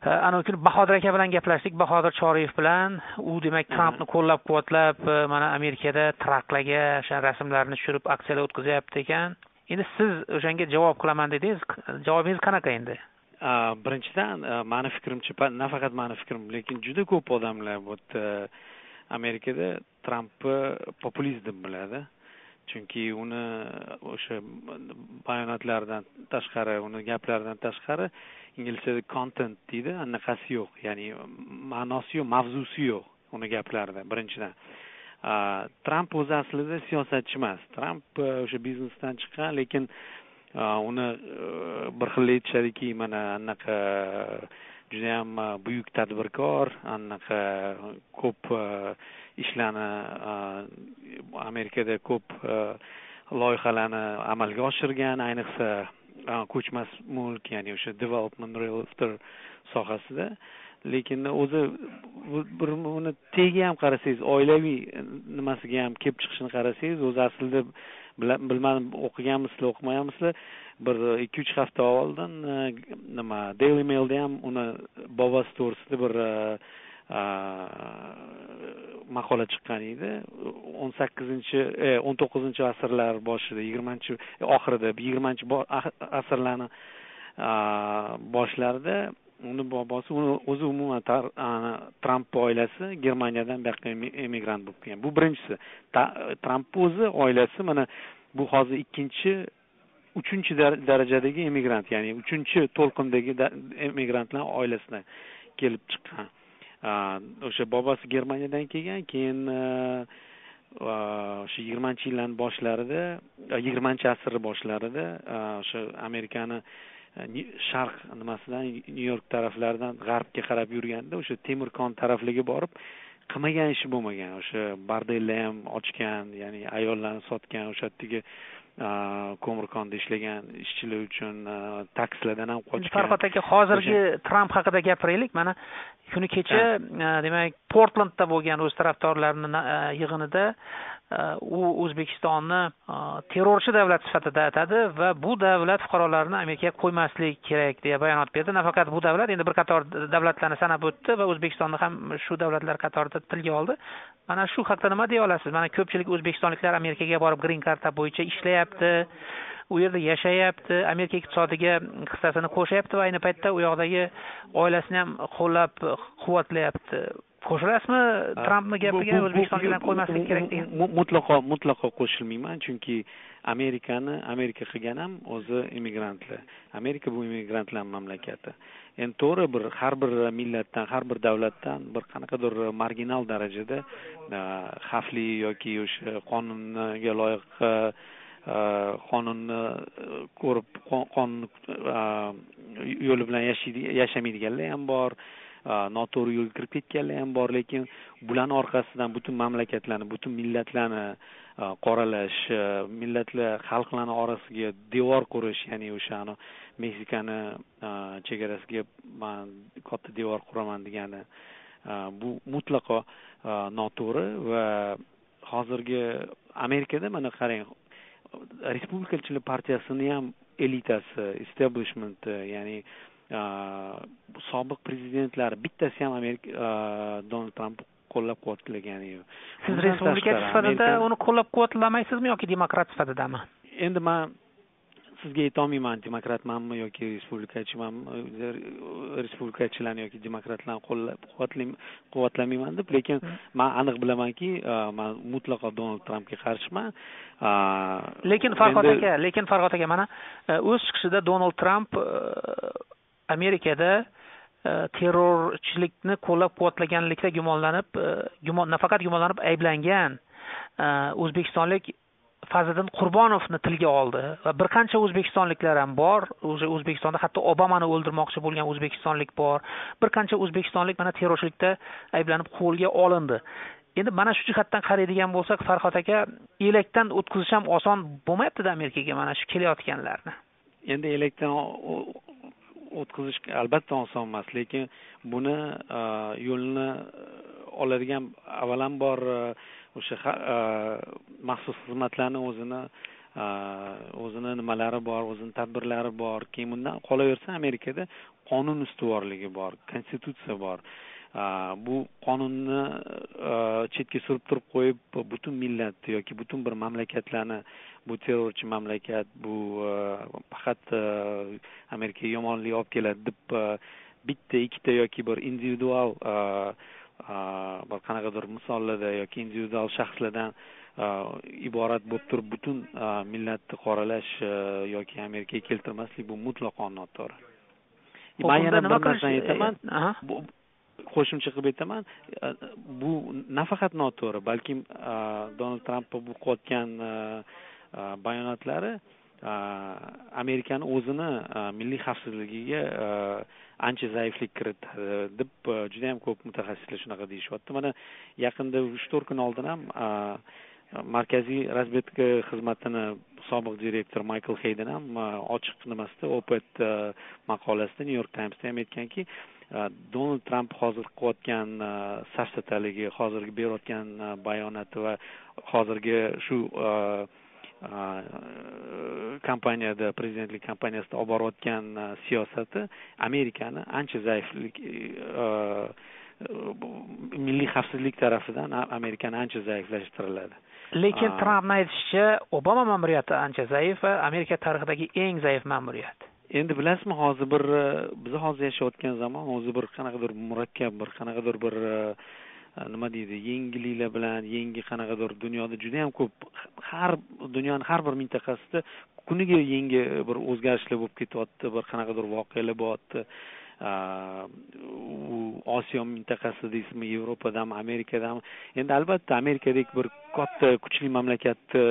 Ana kuni Bahodir aka bilan gaplashdik, Bahodir Choriyev bilan. U demak Trampni qo'llab-quvvatlab, mana Amerikada taraqqaga o'sha rasmlarni tushirib aksiyalar o'tkazyapti ekan. Endi siz o'shanga javob qilaman dedingiz. Javobingiz qanaqa endi? Birinchidan, meni fikrimcha, nafaqat meni fikrim, lekin juda ko'p odamlar bu Amerikada Trampni populist deb biladi. Chunki uni o'sha bayonotlaridan tashqari, uni gaplaridan tashqari inglizchada content deydi, anaqasi yo'q, ya'ni ma'nosi yo'q, mavzusi yo'q uni gaplarida. Birinchidan, Tramp o'zi aslida siyosatchi emas. Tramp o'sha biznesdan chiqqan, lekin uni bir xil aytishadiki, mana anaqa juda ham buyuk tadbirkor, anaqa ko'p ishlarni Amerikada ko'p loyihalarni amalga oshirgan, ayniqsa ko'chmas mulk, ya'ni o'sha development realtor sohasida. Lekin o'zi bir uni tegiga ham qarasangiz, oilaviy nimasiga ham kelib chiqishini qarasangiz, o'zi aslida bilmadim o'qiganmisizlar, o'qimaganmisizlar, bir 2-3 hafta oldin nima Daily Mailda ham uni bobosi to'g'risida bir maqola chiqqan edi. 19-asrlar boshida, 20-oxirida, 20-asrlarning boshlarida uni bobosi, o'zi umuman Tramp oilasi Germaniyadan bu yoqqa emigrant bo'lib kelgan. Bu birinchisi. Tramp o'zi oilasi mana bu hozir 3-chi darajadagi emigrant, ya'ni 3-chi to'lqindagi emigrantlar oilasidan kelib chiqqan. O'sha bobosi Germaniyadan kelgan, keyin o'sha 20-yillarning boshlarida, 20-asr boshlarida o'sha Amerikani sharq nimasidan, Nyu-York taraflaridan g'arbga qarab yurganda, o'sha temir kon tarafliga borib qilmagan ishi bo'lmagan. O'sha bordellar ham ochgan, ya'ni ayollarni sotgan, o'sha yerdagi ko'mirkonda ishlagan ishchilar uchun takslardan ham qochgan. Farhod aka, hozirgi Tramp haqida gapiraylik. Mana kuni kecha demak Portlandda bo'lgan o'z tarafdorlarining yig'inida u O'zbekistonni terrorchi davlat sifatida atadi va bu davlat fuqarolarini Amerikaga qo'ymaslik kerak deya bayonot berdi. Nafaqat bu davlat, endi bir qator davlatlarni sanab o'tdi va O'zbekistonni ham shu davlatlar qatorida tilga oldi. Mana shu haqda nima deya olasiz? Mana ko'pchilik o'zbekistonliklar Amerikaga borib green card bo'yicha ishlayapti, u yerda yashayapti, Amerika iqtisodiga hissasini qo'shyapti va ayni paytda u yoqdagi oilasini ham qo'llab-quvvatlayapti. Qo'shilasizmi Trampning gapiga o'zbekistonliklarni qo'ymaslik kerak degan? Mutlaqo qo'shilmayman, chunki Amerika qilgan ham o'zi immigrantlar. Amerika bu immigrantlar mamlakati. Endi to'g'ri, har bir millatdan, har bir davlatdan bir qanaqadir marginal darajada xavfli yoki o'sha qonunga loyiq qonunni ko'rib qonun yo'li bilan yashamaydiganlar ham bor, noto'g'ri yo'lga kirib ketganlar ham bor, lekin bularning orqasidan butun mamlakatlarni, butun millatlarni qoralash, millatlar, xalqlarning orasiga devor qurish, ya'ni o'shani Meksikani chegarasiga men katta devor quraman degani, bu mutlaqo noto'g'ri. Va hozirgi Amerikada mana qarang, Respublikachilar partiyasini ham elitasi, establishment, ya'ni sobiq prezidentlar bittasi ham Donald Trump qo'llab-quvvatlagani yo'q. Siz respublikachi sifatida uni qo'llab-quvvatlamaysizmi yoki demokrat sifatidami? Endi men sizga aytolmayman demokratmanmi yoki respublikachimanmi, respublikachilarni yoki demokratlarni qo'llab-quvvatlamayman deb, lekin men aniq bilamanki, men mutlaqo Donald Trampga qarshiman. Lekin Farhod aka, mana o'z chiqishida Donald Trump Amerikada terrorchilikni qo'llab-quvvatlaganlikda nafaqat gumonlanib ayblangan o'zbekistonlik Fazliddin Qurbonovni tilga oldi va bir qancha o'zbekistonliklar ham bor. O'sha O'zbekistonda hatto Obamani o'ldirmoqchi bo'lgan o'zbekistonlik bor. Bir qancha o'zbekistonlik mana terrorchilikda ayblanib qo'lga olindi. Endi mana shu jihatdan qaraydigan bo'lsak, Farhod aka, elakdan o'tkazish ham oson bo'lmayapti-da Amerikaga mana shu kelayotganlarni. Endi elakdan o'tkazish albatta oson emas, lekin buni yo'lini oladigan avvalambor o'sha maxsus xizmatlarni o'zini o'zini nimalari bor, o'zini tadbirlari bor. Keyin bundan qolaversa Amerikada qonun ustuvorligi bor, konstitutsiya bor. Bu qonunni chetga surib turib qo'yib butun millat yoki butun bir mamlakatlarni bu terrorchi mamlakat, bu faqat Amerikaga yomonlik olib keladi deb bitta ikkita yoki bir individual bir qanaqadir misollarda yoki individual shaxslardan iborat bo'lib turib butun millatni qoralash yoki Amerikaga keltirmaslik bu mutlaqo noto'g'ri. Men yana bir narsani aytaman. Qo'shimcha qilib aytaman, bu nafaqat noto'g'ri, balki Donald Trump bu qilayotgan bayonotlari Amerikani o'zini milliy xavfsizligiga ancha zaiflik kiritadi deb juda ham ko'p mutaxassislar shunaqa deyishyapti. Mana yaqinda 3-4 kun oldin ham Markaziy razvedka xizmatini sobiq direktor Michael Hayden ham ochiq nimasida Opet maqolasida New York Timesda ham aytganki, Donald Trump hozir qilayotgan safsataligi, hozirgi berayotgan bayonoti va hozirgi shu kampaniyada, prezidentlik kampaniyasida olib borayotgan siyosati Amerikani ancha zaiflik milliy xavfsizlik tarafidan Amerikani ancha zaiflashtiriladi. Lekin Trampning aytishicha, Obama ma'muriyati ancha zaif va Amerika tarixidagi eng zaif ma'muriyat. Endi bilasizmi, hozir biz hozir yashayotgan zamon o'zi bir qanaqadir murakkab, bir qanaqadir bir nima deydi, yangiliklar bilan, yangi qanaqadir dunyoda juda ham ko'p, dunyoning har bir mintaqasida kuniga yangi bir o'zgarishlar bo'lib ketyapti, bir qanaqadir voqealar bo'lyapti. U Osiyo mintaqasida deysizmi, Yevropadami, Amerikadami. Endi albatta Amerikadek bir katta, kuchli mamlakatni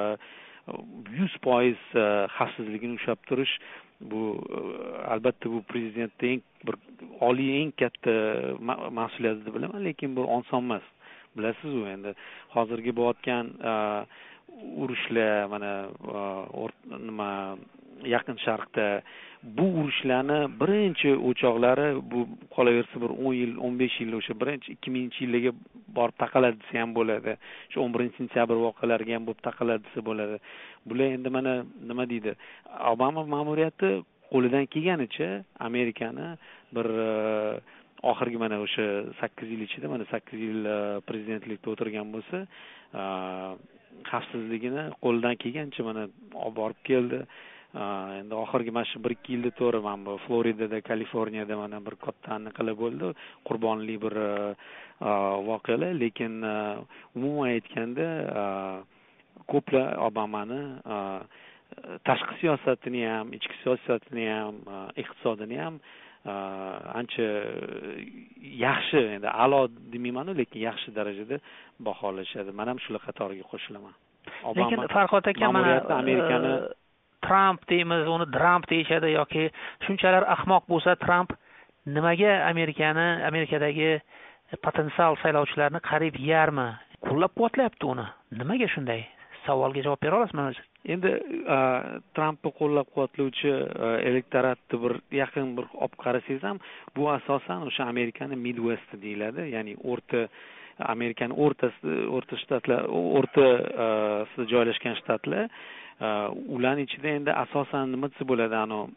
100% xavfsizligini ushlab turish, bu albatta bu prezidentning eng bir oliy, eng katta mas'uliyati deb bilaman, lekin bu oson emas. Bilasiz-ku, endi hozirgi bo'layotgan urushlar, mana nima Yaqin Sharqda bu urushlarni birinchi o'choqlari bu qolaversa bir 10 yil, 15 yil o'sha birinchi 2000-yillarga borib taqaladi desa ham bo'ladi. Shu 11-sentyabr voqealariga ham bo'lib taqaladi desa bo'ladi. Bular endi mana nima deydi? Obama ma'muriyati qo'lidan kelganicha Amerikani bir oxirgi mana o'sha 8 yil ichida, mana 8 yil prezidentlikda o'tirgan bo'lsa, xavfsizligini qo'lidan kelgancha mana olib borib keldi. Endi oxirgi mana shu 1-2 yilda to'g'ri mana bu Floridada, Kaliforniyada mana bir katta aniqlar bo'ldi, qurbonli bir voqealar, lekin umuman aytganda ko'plar Obamani tashqi siyosatini ham, ichki siyosatini ham, iqtisodini ham ancha yaxshi, endi a'lo demayman-ku, lekin yaxshi darajada baholashadi. Men ham shular qatoriga qo'shilaman. Lekin Farhod aka, mana Amerikani Trump deymiz, uni Trump deyishadi yoki shunchalar ahmoq bo'lsa Trump nimaga Amerikadagi potensial saylovchilarni qariyb yarmi qo'llab-quvvatlayapti uni? Nimaga shunday? Savolga javob bera olasizmi o'zi? Endi Trampni qo'llab-quvvatlovchi elektoratni bir yaqin bir olib qarasangiz ham, bu asosan o'sha Amerikani Midwest deyiladi, ya'ni Amerikani o'rta shtatlar, o'rtasida joylashgan shtatlar. Ularning ichida endi asosan nima desa bo'ladi,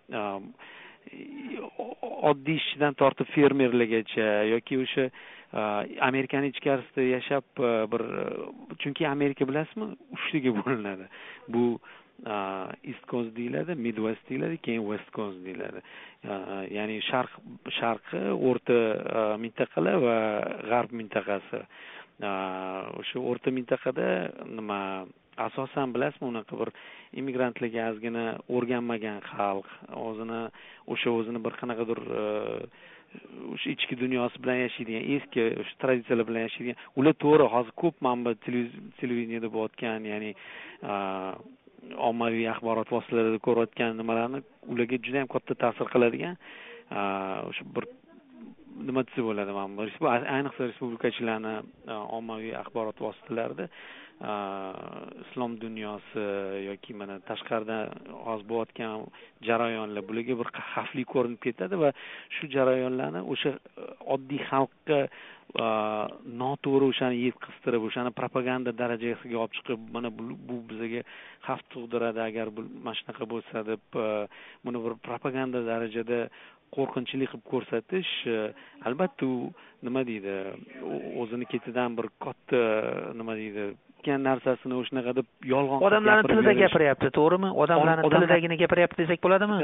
oddiy ishchidan tortib fermerlargacha yoki o'sha Amerikaning ichkarisida yashab bir, chunki Amerika bilasizmi, 3taga bo'linadi. Bu East Coast deyiladi, Midwest deyiladi, keyin West Coast deyiladi. Ya'ni sharqi, o'rta mintaqalar va g'arb mintaqasi. O'sha o'rta mintaqada nima asosan bilasizmi, unaqa bir immigrantlarga ozgina o'rganmagan xalq, o'zini bir qanaqadir o'sha ichki dunyosi bilan yashaydigan, eski o'sha traditsiyalar bilan yashaydigan, ular to'g'ri hozir ko'p manba televideniyada bo'layotgan, ya'ni ommaviy axborot vositalarida ko'rayotgan nimalarni ularga juda ham katta ta'sir qiladigan o'sha bir nima desa bo'ladi, ayniqsa respublikachilarni ommaviy axborot vositalarida islom dunyosi yoki mana tashqarida hozir bo'layotgan jarayonlar bularga bir xavfli ko'rinib ketadi va shu jarayonlarni o'sha oddiy xalqqa noto'g'ri o'shani yetkaztirib o'shani propaganda darajasiga olib chiqib mana bu bizga xavf tug'diradi agar bu mana shunaqa bo'lsa deb buni bir propaganda darajada qo'rqinchli qilib ko'rsatish albatta u nima deydi o'zini ketidan bir katta nima deydi narsasini o'shanaqa deb yolg'on odamlarning tilida gapiryapti, to'g'rimi? Odamlarning tilidagina gapiryapti desak bo'ladimi?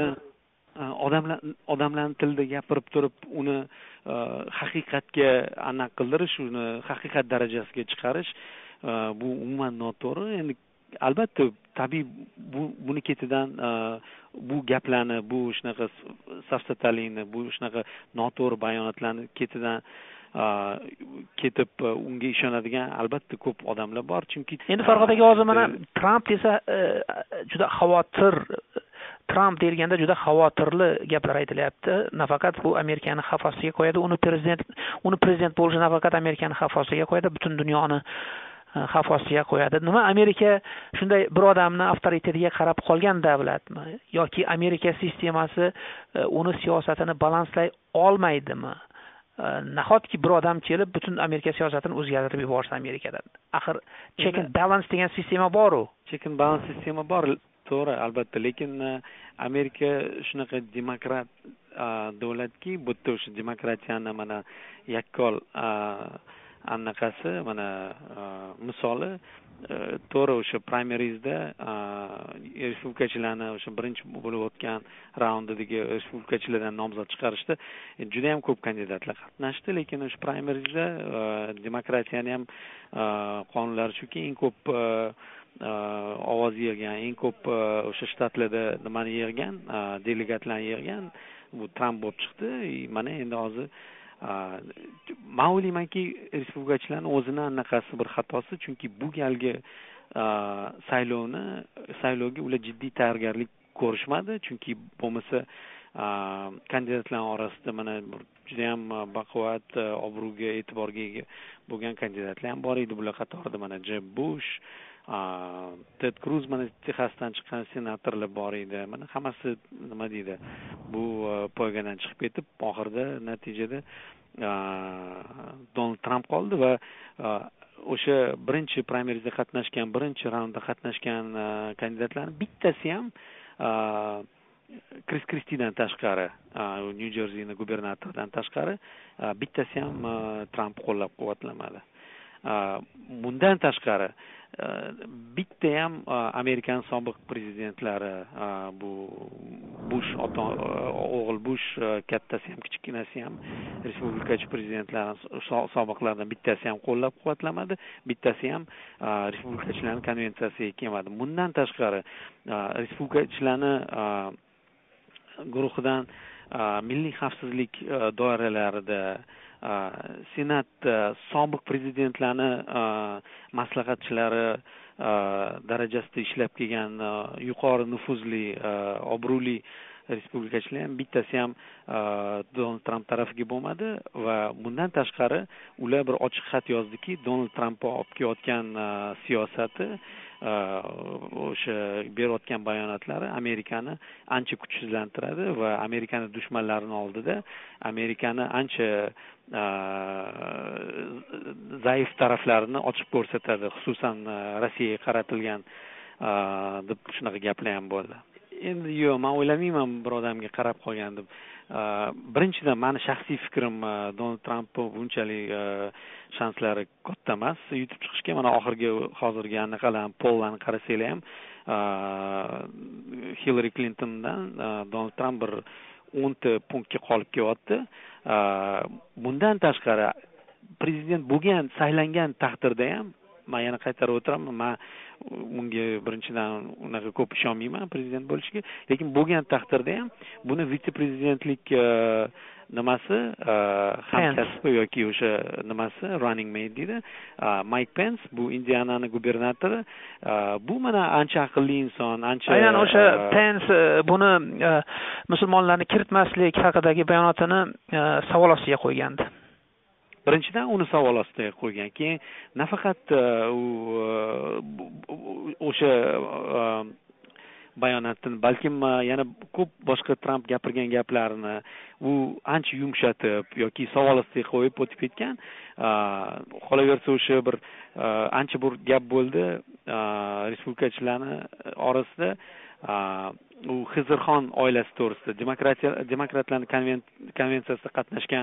Odamlarning tilida gapirib turib uni haqiqatga aniq qildirish, uni haqiqat darajasiga chiqarish bu umuman noto'g'ri. Endi albatta tabiiy buni ketidan bu gaplarni, bu shunaqa safsatalikni, bu shunaqa noto'g'ri bayonotlarni ketidan ketib unga ishonadigan albatta ko'p odamlar bor. Chunki endi Farhod aka hozir mana Tramp desa juda xavotir, Tramp deyilganda juda xavotirli gaplar aytilyapti. Nafaqat bu Amerikani xavf ostiga qo'yadi, uni prezident bo'lishi nafaqat Amerikani xavf ostiga qo'yadi, butun dunyoni xavf ostiga qo'yadi. Nima Amerika shunday bir odamni avtoritetiga qarab qolgan davlatmi yoki Amerika sistemasi uni siyosatini balanslay olmaydimi? Nahotki bir odam kelib butun Amerika siyosatini o'zgartirib yuborsa Amerikada. Axir check and balance degan sistema bor-ku. Check and balance sistema bor, to'g'ri, albatta, lekin Amerika shunaqa demokrat davlatki, bu yerda o'sha demokratiyani mana yakkol anaqasi mana misoli to'g'ri o'sha primary'sda respublikachilarni o'sha birinchi bo'lib o'tgan raundidagi respublikachilardan nomzod chiqarishda juda ham ko'p kandidatlar qatnashdi, lekin o'sha primary'sda demokratiyani ham qonunlari shuki eng ko'p ovoz yig'gan, eng ko'p o'sha shtatlarda nimani yig'gan, delegatlarni yig'gan bu Tramp bo'lib chiqdi. Mana endi hozir men o'ylaymanki respublikachilarning o'zini anaqasi bir xatosi, chunki bu galgi saylovga ular jiddiy tayyorgarlik ko'rishmadi, chunki bo'lmasa kandidatlar orasida mana juda ham baquvvat, obro'ga, e'tiborga ega bo'lgan kandidatlar ham bor edi. Bular qatorida mana Jeb Bush, Ted Cruz, mana Texasdan chiqqan senatorlar bor edi. Mana hammasi nima deydi, bu poygadan chiqib ketib, oxirida natijada Donald Trump qoldi va o'sha birinchi primary'da qatnashgan, birinchi raundda qatnashgan kandidatlarning bittasi ham Chris Christie'dan tashqari, New Jerseyning gubernatoridan tashqari bittasi ham Trump qo'llab-quvvatlamadi. Bundan tashqari bitta ham Amerikan sobiq prezidentlari, bu Bush o'g'il Bush, kattasi ham kichkinasi ham respublikachi prezidentlar sobiqlardan bittasi ham qo'llab-quvvatlamadi, bittasi ham respublikachilarning konvensiyasiga kelmadi. Bundan tashqari respublikachilarning guruhidan milliy xavfsizlik doiralarida Senat sobiq prezidentlarni maslahatchilari darajasida ishlab kelgan yuqori nufuzli, obro'li respublikachilar ham bittasi ham Donald Trump tarafiga bo'lmadi va bundan tashqari ular bir ochiq xat yozdiki, Donald Trump olib kelayotgan siyosati, o'sha berayotgan bayonotlari Amerikani ancha kuchsizlantiradi va Amerikani dushmanlarini oldida Amerikani ancha zaif taraflarini ochib ko'rsatadi, xususan Rossiyaga qaratilgan deb shunaqa gaplar ham bo'ldi. Endi yo'q, men o'ylamayman bir odamga qarab qolgan deb. Birinchidan meni shaxsiy fikrim, Donald Trump bunchalik shanslari katta emas yutib chiqishga. Mana hozirgi anaqalarni pollarni qarasanglar ham Hillary Clintondan Donald Trump bir 10 punktga qolib kelyapti. Bundan tashqari prezident bo'lgan, saylangan taqdirda ham men yana qaytarib o'tiraman, men unga birinchidan unaqa ko'p ishonmayman prezident bo'lishiga, lekin bo'lgan taqdirda ham buni vitse-prezidentlik nimasi hamkasbi yoki o'sha nimasi running mate deydi, Mike Pence, bu Indianani gubernatori, bu mana ancha aqlli inson, ancha aynan o'sha Pence buni musulmonlarni kiritmaslik haqidagi bayonotini savol ostiga qo'ygandi. birinchidan uni savol ostiga qo'ygan. Keyin nafaqat o'sha bayonotni, balkim yana ko'p boshqa Trump gapirgan gaplarini u ancha yumshatib yoki savol ostiga qo'yib o'tib ketgan. Qolaversa o'sha bir ancha bir gap bo'ldi respublikachilarning orasida u Xizrxon oilasi to'g'risida demokratlarning konvensiyasida qatnashgan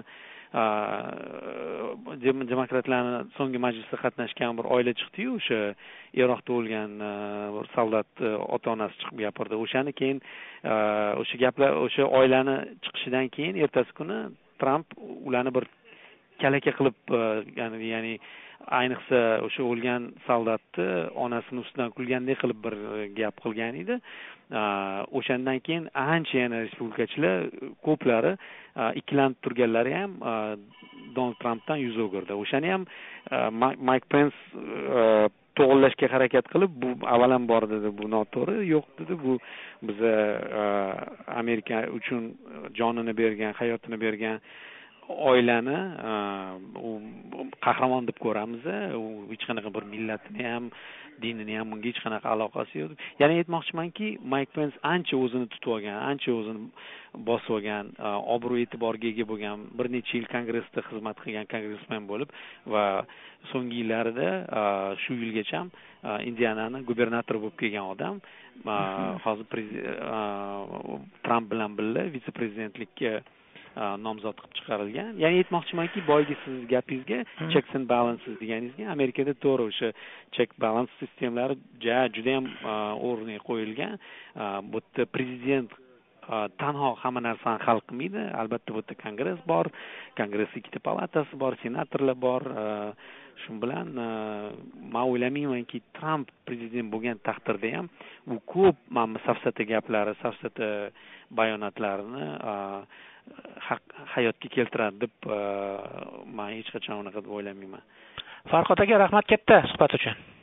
demokratlarning so'nggi majlisida qatnashgan bir oila chiqdi-yu, o'sha Iroqda o'lgan bir soldat ota-onasi chiqib gapirdi. O'shani keyin o'sha gaplar, o'sha oilani chiqishidan keyin ertasi kuni Trump ularni bir kalaka qilib, ya'ni ayniqsa o'sha o'lgan soldatni onasini ustidan kulgandek qilib bir gap qilgan edi. O'shandan keyin ancha yana respublikachilar ko'plari ikkilanib turganlari ham Donald Trampdan yuz o'girdi. O'shani ham Mike Pence to'g'rilashga harakat qilib, bu avvalambor dedi, bu noto'g'ri, yo'q dedi, bu biza Amerika uchun jonini bergan, hayotini bergan oilani qahramon deb ko'ramiz. U hech qanaqa bir millatini ham, dinini ham bunga hech qanaqa aloqasi yo'q. Ya'ni aytmoqchimanki, Mike Pence ancha o'zini tutib olgan, ancha o'zini bosib olgan, obro' e'tiborga ega bo'lgan, bir necha yil kongressda xizmat qilgan kongressmen bo'lib va so'nggi yillarida shu yilgacha ham Indiananing gubernatori bo'lib kelgan odam, hozir Trump bilan birga vitse-prezidentlikka nomzod qilib chiqarilgan. Ya'ni aytmoqchimanki, boyagi siz gapingizga checks and balances deganingizga Amerikada to'g'ri o'sha check balance sistemlari juda ham o'rniga qo'yilgan. Bu yerda prezident tanho hamma narsani hal qilmaydi. Albatta bu yerda kongress bor, kongress ikkita palatasi bor, senatorlar bor. Shu bilan men o'ylamaymanki Trump prezident bo'lgan taqdirda ham u ko'p safsata gaplari, safsata bayonotlarini hayotga keltiradi deb men hech qachon unaqa deb o'ylamayman. Farhod aka, rahmat katta suhbat uchun.